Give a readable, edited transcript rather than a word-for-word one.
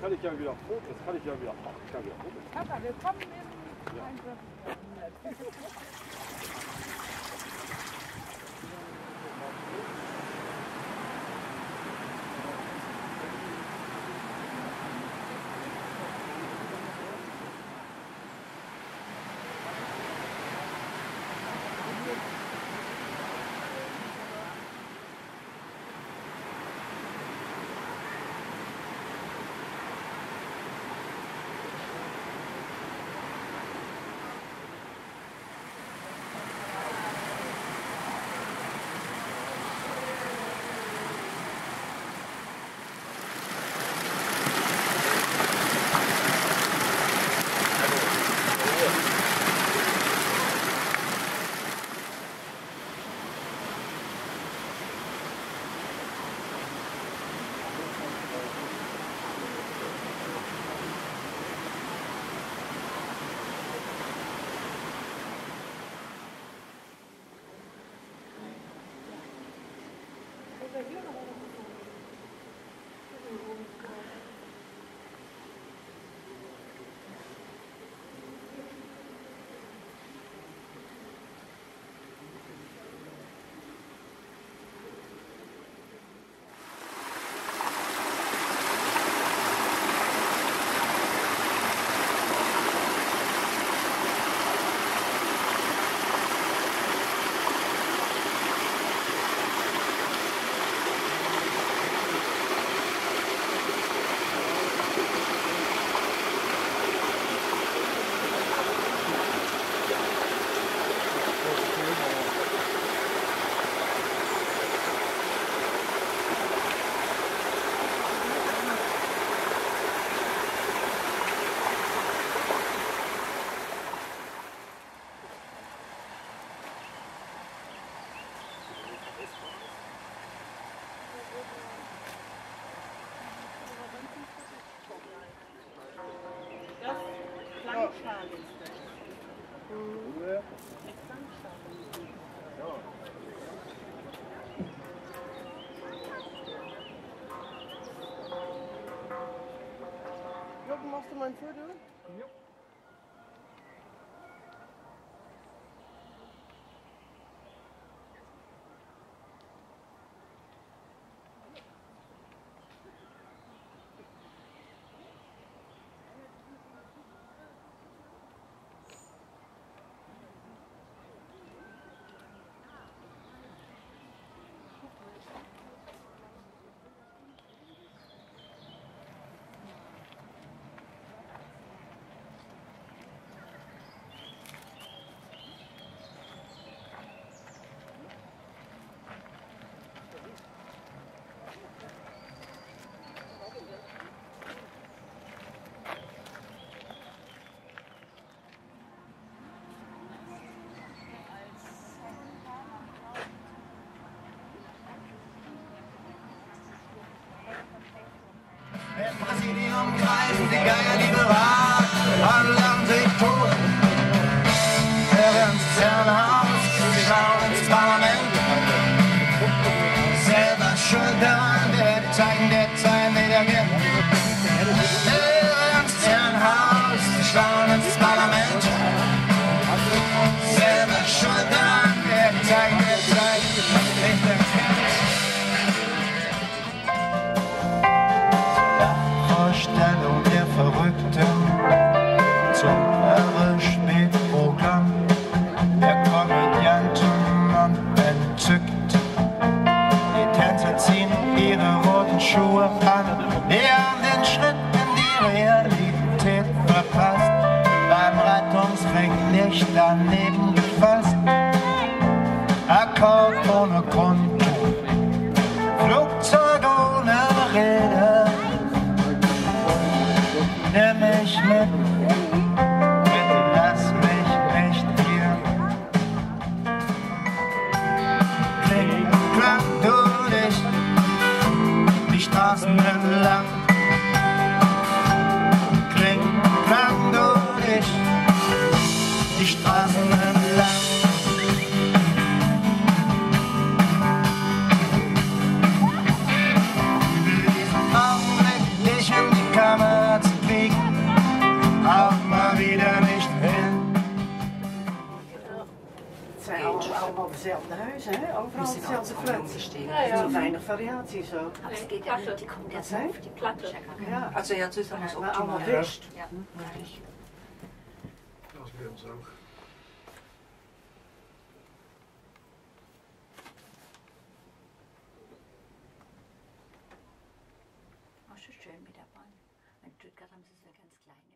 kann ich ja wieder Fotos, das kann ich ja wieder. Ach, ich kann wieder Fotos. Papa, willkommen im 21. Jahrhundert. Jürgen, machst du mein Foto? Ja. Im Präsidium greifen die Geier, die bewahrt, an Land sich tot. Hören ins Herrenhaus, schauen ins Parlament. Selber schuld daran, wer die Zeichen der Zeit wiedergibt. Hören ins Herrenhaus, schauen ins Parlament. Selber schuld daran, wer die Zeichen der Zeit wiedergibt. Vorstellung der Verrückten zum Spätprogramm der Komödianten und entzückt. Die Tänzer ziehen ihre roten Schuhe an, die haben den Schritt in die Realität verpasst, beim Rettungsring nicht daneben gefasst. Akkord ohne Grund, Flugzeug ohne Räder. Nimm mich mit, bitte lass mich nicht hier. Kling, klang du dich die Straßen entlang. Kling, klang du dich die Straßen entlang. dezelfde huizen, hè? Overal Müssen wir dezelfde auch flats. stehen. Ja, ja. Zo weinig variatie zo. Aber es geht ja nicht, die kommt jetzt Was, auf die Platte. Ja, Also ja, zusammen ist maar allemaal optimal. dicht. Ja, richtig. Dat is bij ons ook. Auch schon schön mit der Bahn. In Stuttgart haben sie es ja ganz klein.